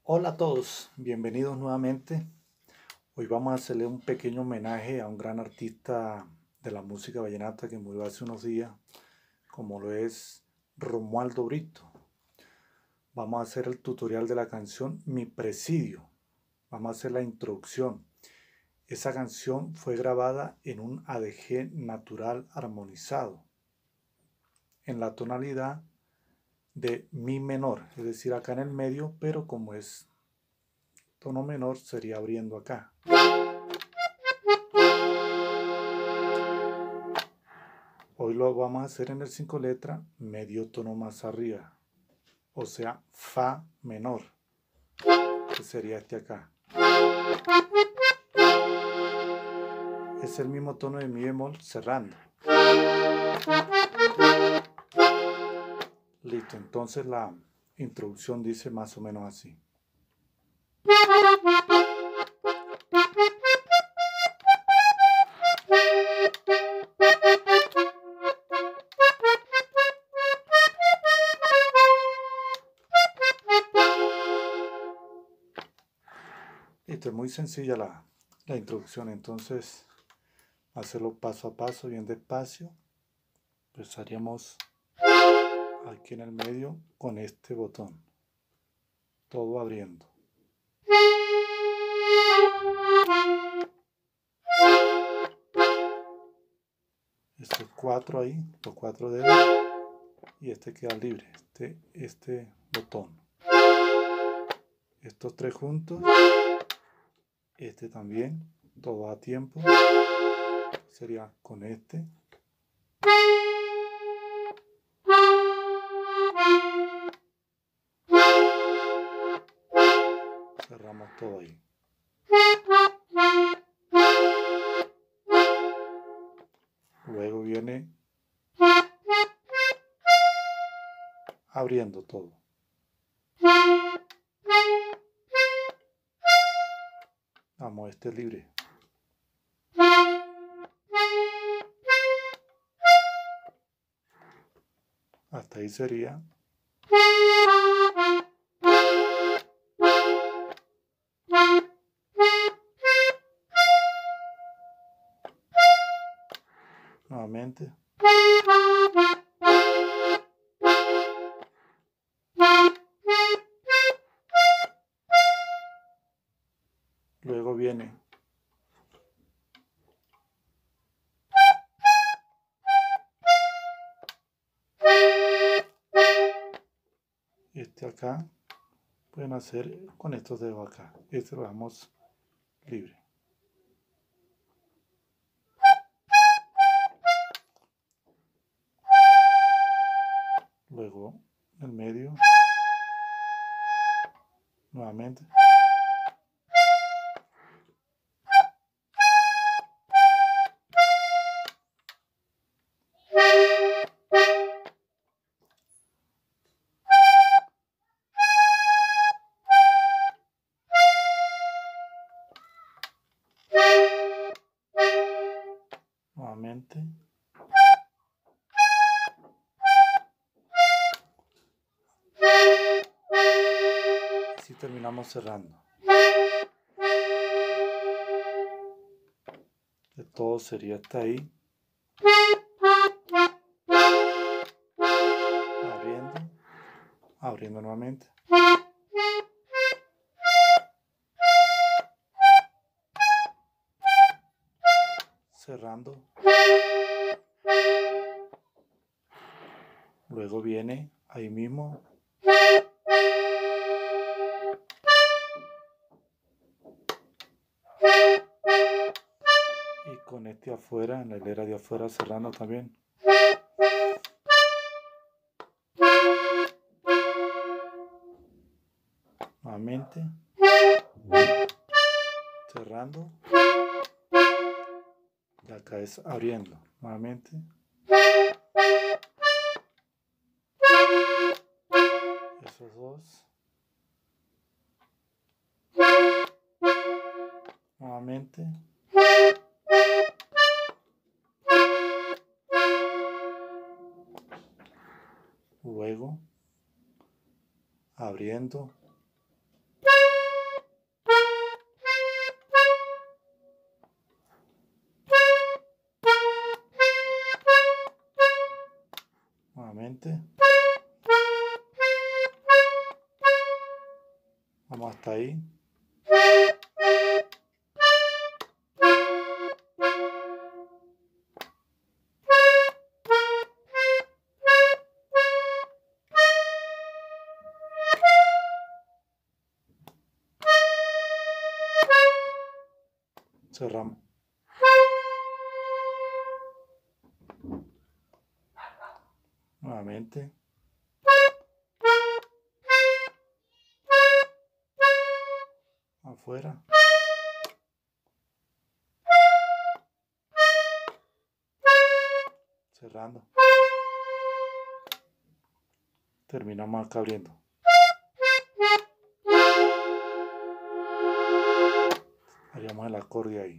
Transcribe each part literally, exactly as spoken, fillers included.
Hola a todos, bienvenidos nuevamente. Hoy vamos a hacerle un pequeño homenaje a un gran artista de la música vallenata que murió hace unos días, como lo es Romualdo Brito. Vamos a hacer el tutorial de la canción Mi Presidio. Vamos a hacer la introducción. Esa canción fue grabada en un A D G natural armonizado, en la tonalidad de Mi menor, es decir, acá en el medio, pero como es tono menor sería abriendo acá. Hoy lo vamos a hacer en el cinco letra, medio tono más arriba, o sea, Fa menor, que sería este acá. Es el mismo tono de Mi bemol cerrando. Listo, entonces la introducción dice más o menos así. Listo, es muy sencilla la, la introducción, entonces hacerlo paso a paso, bien despacio. Empezaríamos aquí en el medio con este botón, todo abriendo. Estos cuatro ahí, los cuatro dedos, y este queda libre, este, este botón. Estos tres juntos, este también, todo a tiempo, sería con este. Cerramos todo ahí. Luego viene abriendo todo. Vamos, este libre. Hasta ahí sería. Nuevamente. Luego viene este acá. Pueden hacer con estos dedos acá. Este lo dejamos libre. Luego en el medio. Nuevamente. Nuevamente. Así terminamos cerrando. De todo sería hasta ahí. Abriendo. Abriendo nuevamente. Cerrando. Luego viene ahí mismo. Y con este afuera, en la hilera de afuera, cerrando también. Nuevamente. Cerrando. Y acá es abriendo. Nuevamente. Esos dos. Nuevamente. Luego abriendo. Nuevamente. Vamos hasta ahí. Cerramos. Nuevamente. Afuera. Cerrando. Terminamos acá abriendo. Haríamos el acorde ahí.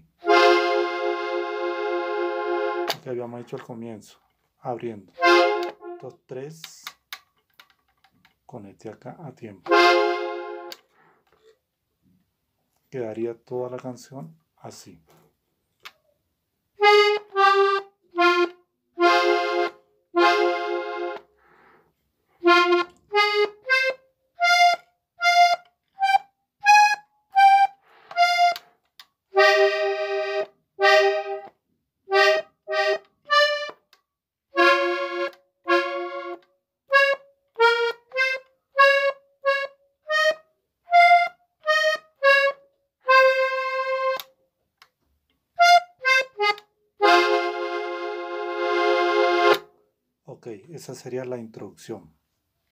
Lo que habíamos hecho al comienzo. Abriendo. Dos, tres. Conecte acá a tiempo. Quedaría toda la canción así. Ok, esa sería la introducción.